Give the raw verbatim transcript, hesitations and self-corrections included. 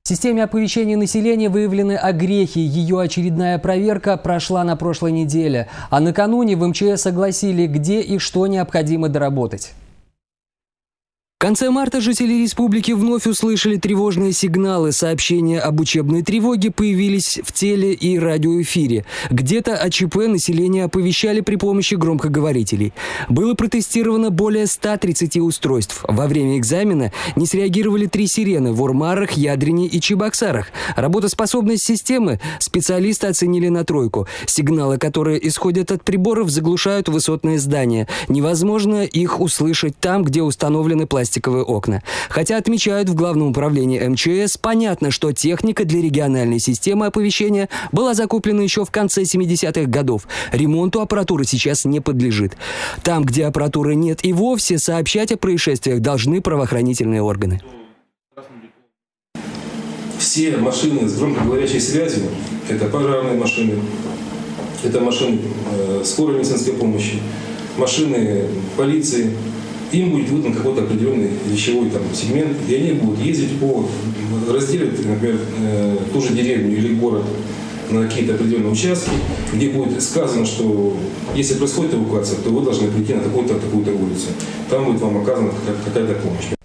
В системе оповещения населения выявлены огрехи. Ее очередная проверка прошла на прошлой неделе. А накануне в эм че эс согласили, где и что необходимо доработать. В конце марта жители республики вновь услышали тревожные сигналы. Сообщения об учебной тревоге появились в теле- и радиоэфире. Где-то о ЧП население оповещали при помощи громкоговорителей. Было протестировано более ста тридцати устройств. Во время экзамена не среагировали три сирены в Урмарах, Ядрине и Чебоксарах. Работоспособность системы специалисты оценили на тройку. Сигналы, которые исходят от приборов, заглушают высотные здания. Невозможно их услышать там, где установлены пластиковые окна. Хотя отмечают в Главном управлении эм че эс, понятно, что техника для региональной системы оповещения была закуплена еще в конце семидесятых годов. Ремонту аппаратуры сейчас не подлежит. Там, где аппаратуры нет и вовсе, сообщать о происшествиях должны правоохранительные органы. Все машины с громкоговорящей связью, это пожарные машины, это машины э, скорой медицинской помощи, машины полиции, им будет выдан какой-то определенный вещевой там сегмент, и они будут ездить по, разделить, например, э, ту же деревню или город на какие-то определенные участки, где будет сказано, что если происходит эвакуация, то вы должны прийти на такую-то, такую-то улицу. Там будет вам оказана какая-то помощь.